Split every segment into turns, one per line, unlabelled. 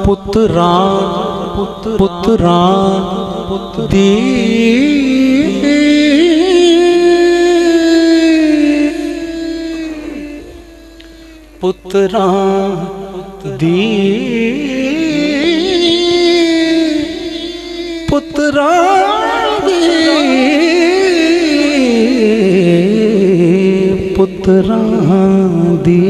پتران دی پتران دی پتران دی پتران دی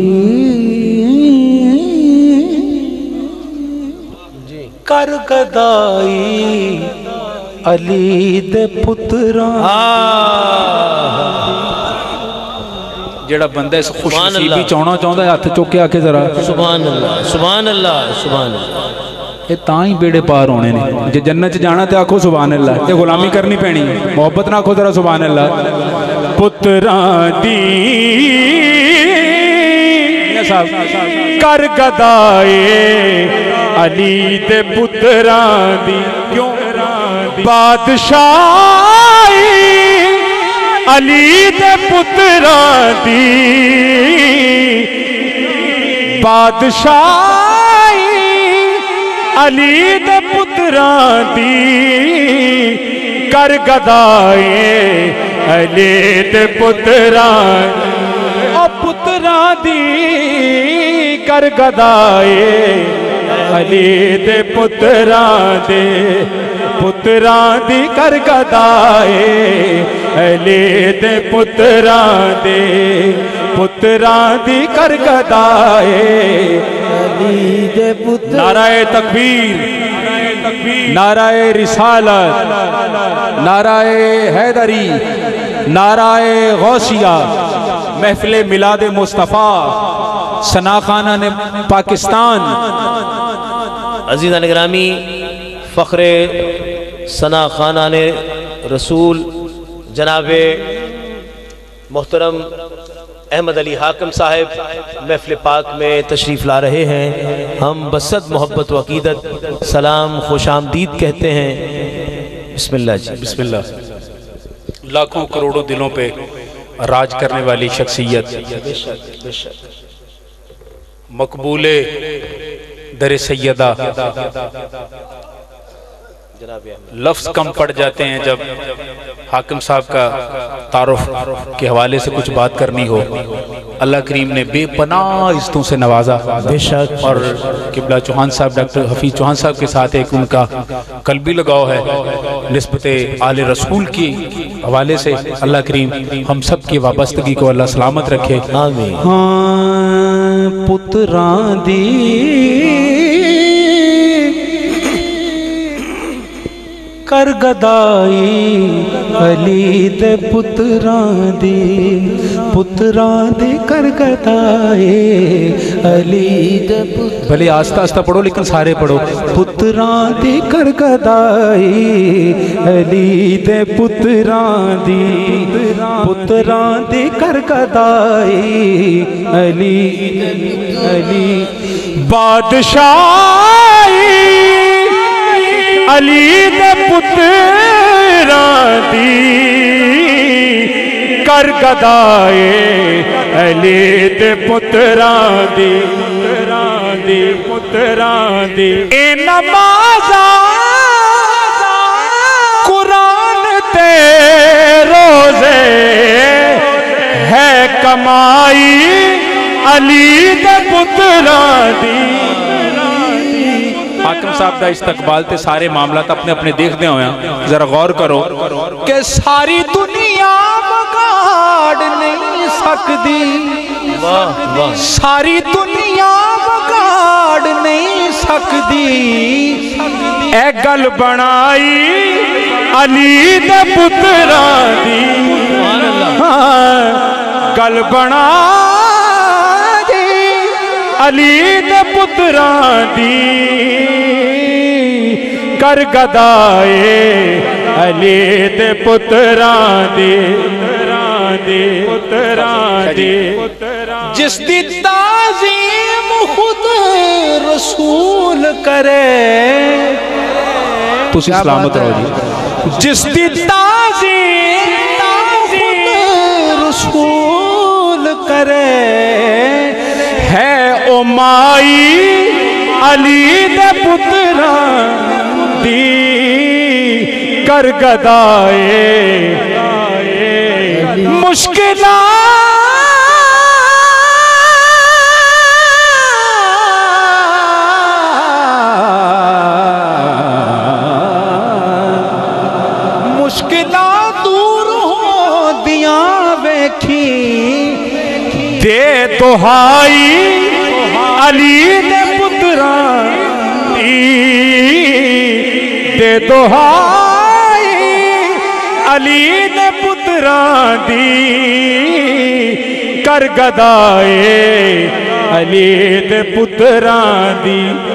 کر گدائی علی دے پتران جڑا بندہ اس خوش نصیبی چاہنا چاہتا ہے ہاتھ چوکے آکے ذرا
سبحان اللہ سبحان اللہ سبحان اللہ
یہ تائیں بیڑے پار ہونے نے جے جنت جانا تے آکھو سبحان اللہ یہ غلامی کرنی پینی محبت نہ آکھو ذرا سبحان اللہ پتران دی کر گدائے علی دے پتران دی کیوں بادشاہی علی دے پتران دی بادشاہی علی دے پتران دی کر گدائے علی دے پتران او پتران دی کر گدائے علی دے پتران دے پتران دی کر گدائے علی دے پتران دے پتران دی کر گدائے علی دے پتران نعرہ تکبیر نعرہ رسالت نعرہ حیدری نعرہ غوثیہ محفل میلاد مصطفیٰ ثنا خانہ پاکستان
عزیزان گرامی فخر ثنا خانہ رسول جناب محترم احمد علی حاکم صاحب محفل پاک میں تشریف لا رہے ہیں ہم بصد محبت و عقیدت سلام خوش آمدید کہتے ہیں بسم اللہ جی
بسم اللہ لاکھوں کروڑوں دلوں پہ راج کرنے والی شخصیت مقبول در سیدہ لفظ کم پڑ جاتے ہیں جب حاکم صاحب کا تعارف کے حوالے سے کچھ بات کرنی ہو اللہ کریم نے بے پناہ عزتوں سے نوازا اور قبلہ چوہان صاحب ڈاکٹر حفیظ چوہان صاحب کے ساتھ ایک ان کا قلبی لگاؤ ہے نسبت آل رسول کی حوالے سے اللہ کریم ہم سب کی وابستگی کو اللہ سلامت رکھے
آمین
پتران دی کر گدائی علی دے پتران دی کر گدائی علی دے پتران بھلے آستہ آستہ پڑھو لیکن سارے پڑھو پتران دی کر گدائی علی دے پتران دی کر گدائی علی بادشاہی علی دے پتران دی کر گدائے علی دے پتران دی اے نمازاں قرآن تے روزے ہے کمائی علی دے پتران دی حاکم صاحب دا استقبال تے سارے معاملات اپنے اپنے دیکھ دے ہویا ذرا غور کرو کہ ساری دنیا بگاڑ نہیں سکتی ساری دنیا بگاڑ نہیں سکتی اے گل بنائی علی دے پتران دی گل بنائی علی دے پتران دی کر گدائے علی دے پتران دی جس دی تعظیم خود رسول کرے تسی سلامت رہو جی جس دی تعظیم خود رسول کرے ہے او مائی علی دے پتراں دی کر گدائے مشکلات دور ہو دیاں ویکھی دے دہائی علی دے پتراں دی دے دہائی علی دے پتراں دی کر گدائے علی دے پتراں دی